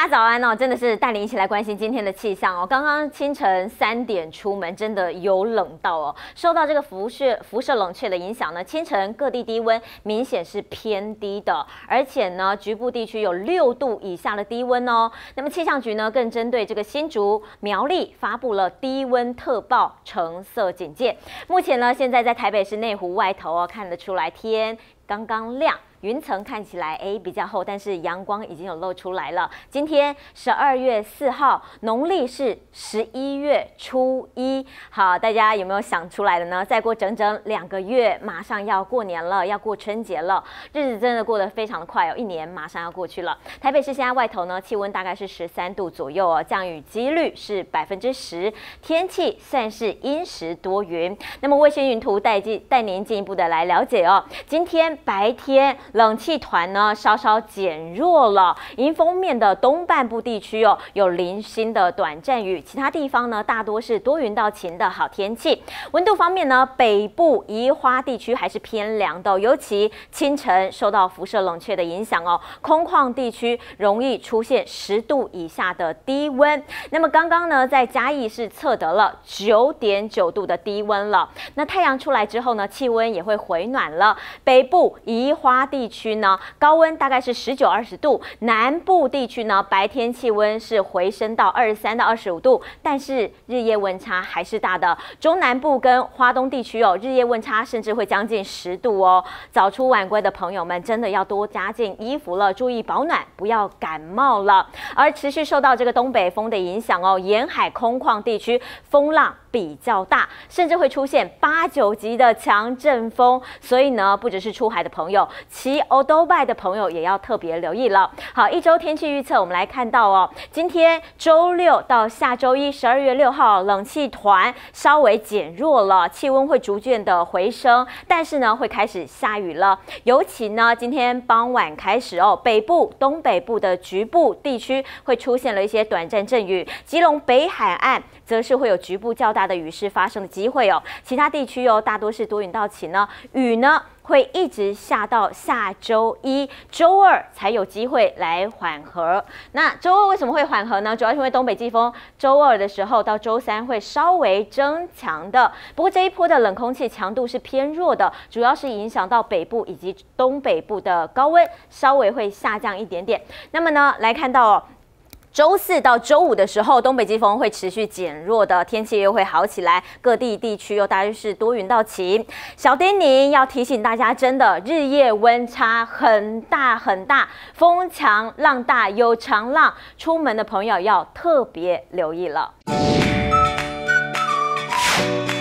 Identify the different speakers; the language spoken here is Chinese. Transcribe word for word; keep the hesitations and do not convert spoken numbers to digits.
Speaker 1: 家早安哦！真的是带您一起来关心今天的气象哦。刚刚清晨三点出门，真的有冷到哦。受到这个辐射辐射冷却的影响呢，清晨各地低温明显是偏低的，而且呢，局部地区有六度以下的低温哦。那么气象局呢，更针对这个新竹、苗栗发布了低温特报橙色警戒。目前呢，现在在台北市内湖外头哦，看得出来天刚刚亮。 云层看起来哎比较厚，但是阳光已经有露出来了。今天十二月四号，农历是十一月初一。好，大家有没有想出来的呢？再过整整两个月，马上要过年了，要过春节了，日子真的过得非常的快哦，一年马上要过去了。台北市现在外头呢，气温大概是十三度左右哦，降雨几率是百分之十，天气算是阴时多云。那么卫星云图带进带您进一步的来了解哦。今天白天。 冷气团呢稍稍减弱了，迎风面的东半部地区哦有零星的短暂雨，其他地方呢大多是多云到晴的好天气。温度方面呢，北部宜花地区还是偏凉的，尤其清晨受到辐射冷却的影响哦，空旷地区容易出现十度以下的低温。那么刚刚呢，在嘉义是测得了九点九度的低温了。那太阳出来之后呢，气温也会回暖了，北部宜花地。 地区呢，高温大概是十九二十度，南部地区呢，白天气温是回升到二十三到二十五度，但是日夜温差还是大的。中南部跟花东地区哦，日夜温差甚至会将近十度哦。早出晚归的朋友们真的要多加件衣服了，注意保暖，不要感冒了。而持续受到这个东北风的影响哦，沿海空旷地区风浪 比较大，甚至会出现八九级的强阵风，所以呢，不只是出海的朋友，骑欧兜拜的朋友也要特别留意了。好，一周天气预测，我们来看到哦，今天周六到下周一，十二月六号，冷气团稍微减弱了，气温会逐渐的回升，但是呢，会开始下雨了。尤其呢，今天傍晚开始哦，北部、东北部的局部地区会出现了一些短暂阵雨，基隆北海岸则是会有局部较大 大的雨势发生的机会哦，其他地区哦大多是多云到晴呢，雨呢会一直下到下周一、周二才有机会来缓和。那周二为什么会缓和呢？主要是因为东北季风周二的时候到周三会稍微增强的，不过这一波的冷空气强度是偏弱的，主要是影响到北部以及东北部的高温稍微会下降一点点。那么呢，来看到哦。 周四到周五的时候，东北季风会持续减弱的，天气又会好起来，各地地区又大约是多云到晴。小叮咛要提醒大家，真的日夜温差很大很大，风强浪大，有长浪，出门的朋友要特别留意了。